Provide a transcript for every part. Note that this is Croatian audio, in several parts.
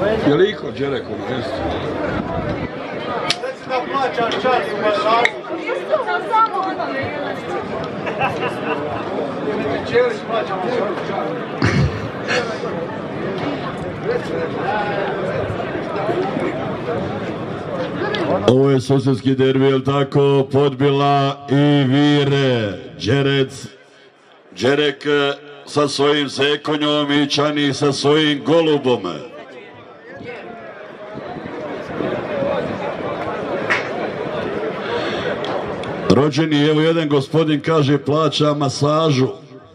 Je li iko Đereku? Jeste. Reci da plaćaš čas u masažu. Čeliš plaćamo čas. Ovo je susjedski derbi, jel tako? Podbila i Vire. Đerek sa svojim Zekonjom i Ćani sa svojim Golubom. Rođeni, evo jedan gospodin kaže plaća masažu.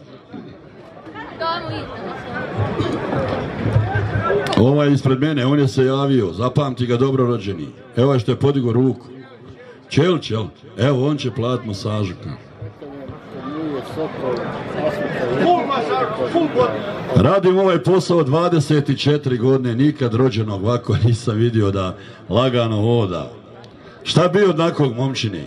Ovaj ispred mene, on je se javio, zapamti ga dobro rođeni. Evo što je podigao ruku. Čel, evo on će platiti masažu. Radim ovaj posao 24 godine, nikad rođenog ovako nisam vidio da lagano hoda. Šta bi od nakog momčini?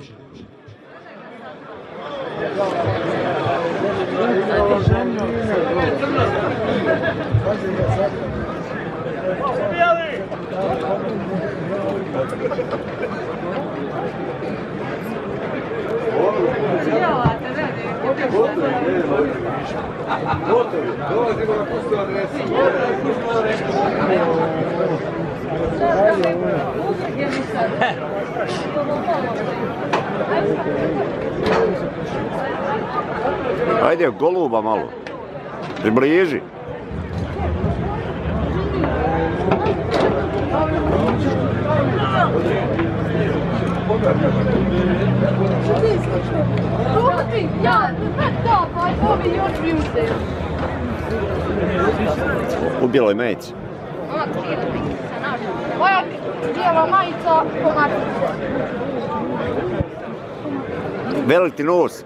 Ajde, Goluba malo. Približi. U bijeloj majici. Moja bijela majica pomatice. Veliki nos.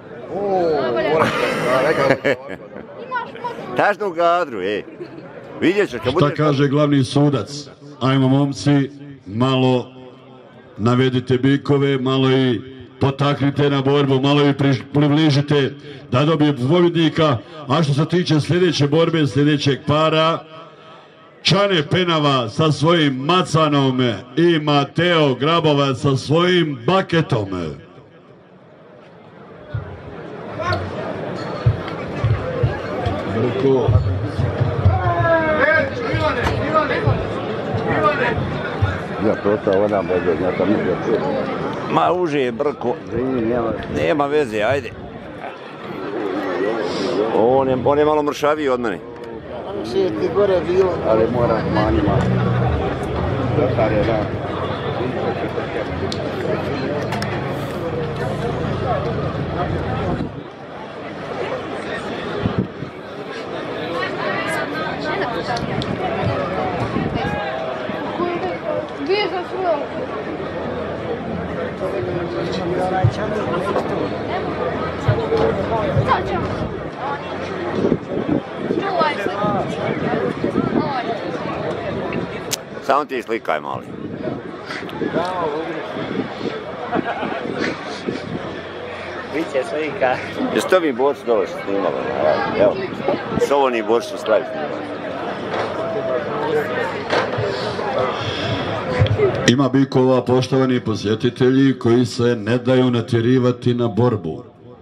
Tačno u kadru, ej. Vidjet ćeš kad budeš... Šta kaže glavni sudac? Ajmo momci, malo navedite bikove, malo i potaknite na borbu, malo i približite da dobije pobjednika. A što se tiče sljedeće borbe, sljedećeg para, Ćane Penava sa svojim Macanom i Mateo Grabovac sa svojim Baketom. Brko. Ja prosto ona bude, ja sam mislio čuo. Ma uže je Brko. Nema veze, ajde. On je malo mršaviji od mene. Še ti gore bilo. Ali moram manjima. Dotar je dan. Samo ti slikaj mali. Biće slika. Jesi to mi borci dole što snimalo? Evo, s ovo ni borci su slavi snimali. Ima bikova, poštovani posjetitelji, koji se ne daju natjerivati na borbu.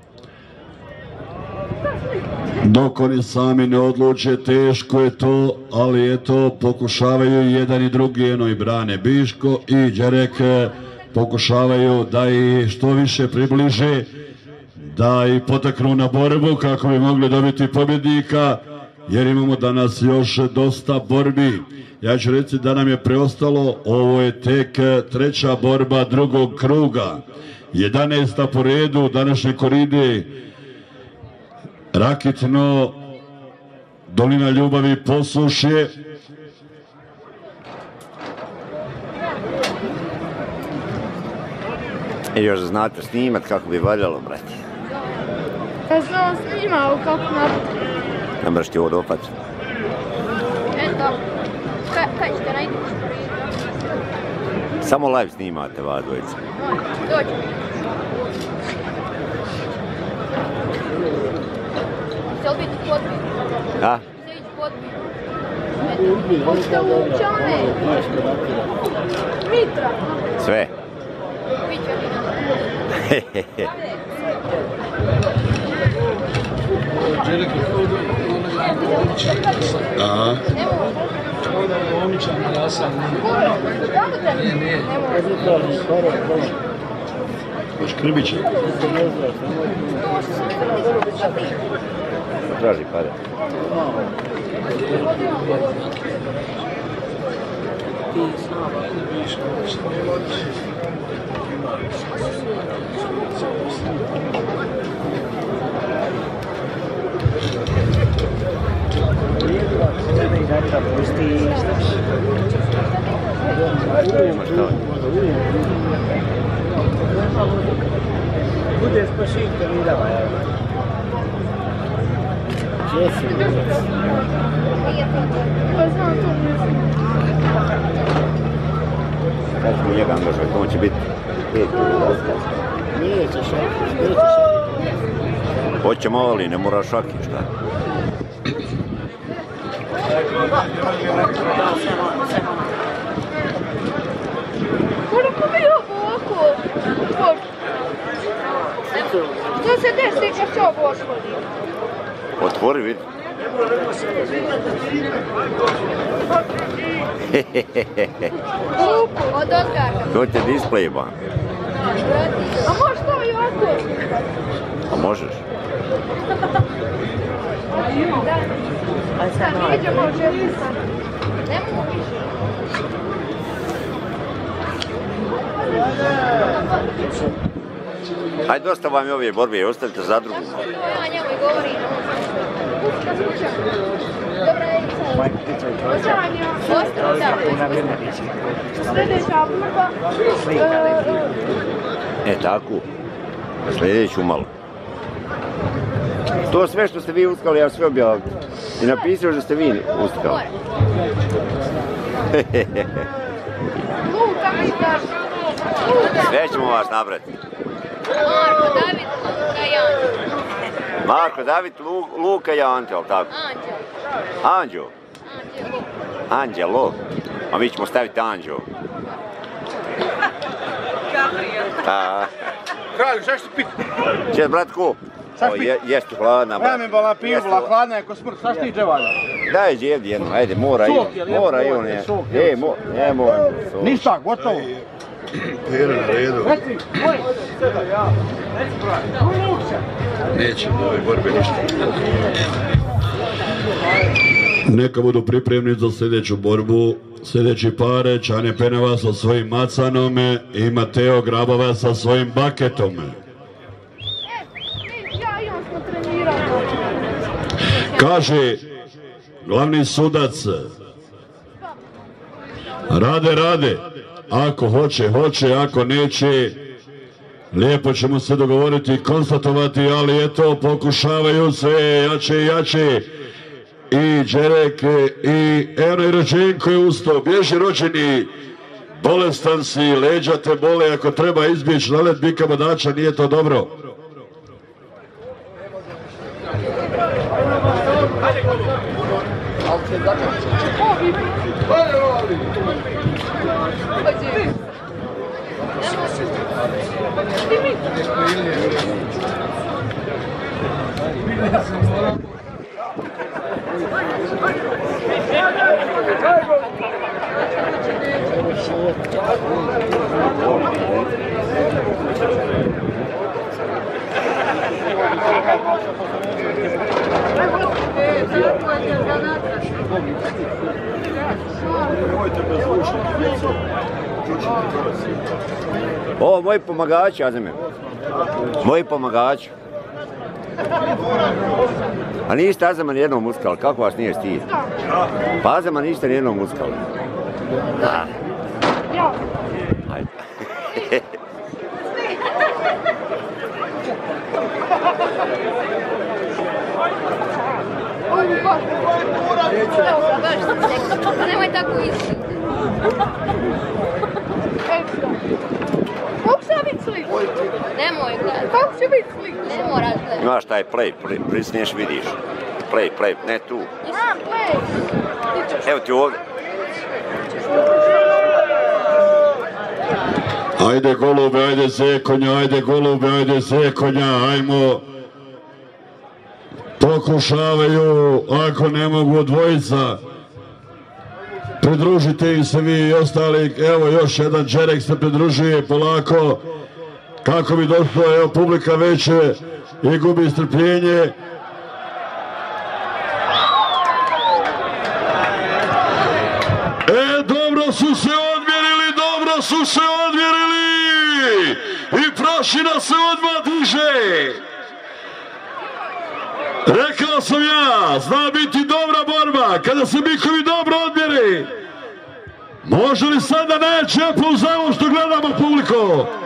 Dok oni sami ne odluče, teško je to, ali eto, pokušavaju jedan i drugi, eno i brane Biško i Đerek pokušavaju da i što više približe, da i potaknu na borbu kako bi mogli dobiti pobjednika, jer imamo danas još dosta borbi. Ja ću reći da nam je preostalo, ovo je tek treća borba drugog kruga. 11. po redu današnje koride. Rakitno, Dolina Ljubavi, Posušje. I još znate snimat kako bi valjalo, brati. Ja sam snimao kako napraviti. Ne moraš ti ovo dopad. Eto, kaj ćete raditi? Samo live snimate, va dvojica. Dođu. Će li biti podbij? A? Će ići podbij? Hoćete u Ćane? Mitra. Sve. Aha. Hoć Krbića? Traži pare. Bude spašinka vidava, evo. Jesi. Pa znam to mislim. Kad ćemo njega angažovati, to će biti 5 otkaz. Neće šaki. Hoćemo, ali ne mora šaki, šta? Koliko bi ovo ovako? Što se desi kad se ovo otvori? Otvori, vidi. Luku, od odgaka. To ti je display, ban. A možeš to i ovako? A možeš? Sad iđemo u Đereka. Ne mogu više. Hajde, dosta vam je ove borbe, ostavite za drugu. Ja njemu i govorim. Dobra je sljedeća borba. Tako. Sljedeću malo. To sve što ste vi uskali, ja sve objaviti. I napisao da ste vi uskali. Luka, vidiš. Sve ćemo vas nabrati. Marko, David, Luka i Anđel. Marko, David, Luka i Anđel, tako? Anđel. Anđel? Anđelo. A mi ćemo staviti Anđel. Kralju, šta ćeš ti piti? Čet, brat, ko? Jeste hladna, brat. Ja mi bila pivla, hladna je ko smrt, šta ti dževalja? Daj dževdi jednu, ajde, mora i on. Mora i on, je. Ne moram. Ništa, gotovo. Pere na redu. Neće u ovoj borbi ništa. Neka budu pripremni za sljedeću borbu. Sljedeći pare, Ćane Peneva sa svojim macanom i Mateo Grabova sa svojim baketom. Ja i on smo trenirali. Kaže glavni sudac, rade. Ako hoće, ako neće, lijepo ćemo se dogovoriti i konstatovati, ali eto, pokušavaju sve jače. I Đereke, i Eno i Rođenko je ustao, bježi rođeni, bolestan si, leđa te bole, ako treba izbjeći nalet bika bodača, nije to dobro. Ovo moji pomagači, Azime. Moji pomagači. A niste Azema nijednom uskali, kako vas nije stid? Pa Azema niste nijednom uskali. Hajde. Nemoj tako ići. Kako će biti slik? Nemoj gledati. Kako će biti slik? Ne mora gledati. Imaš taj play, prisniješ, vidiš. Play, ne tu. Evo ti ovdje. Ajde Golube, ajde Zekonja, ajde Golube, ajde Zekonja, ajmo. Pokušavaju, ako ne mogu dvojica. Pridružite im se vi i ostali. Evo još jedan Đerek se pridružuje polako. Kako bi došlo, evo publika već i gubi strpljenje. Dobro su se odmjerili i prašina se odmah diže. Rekao sam ja, zna biti dobra borba kada se bikovi dobro odmjeri. Može li sada naći aplauz za ovo što gledamo publiko?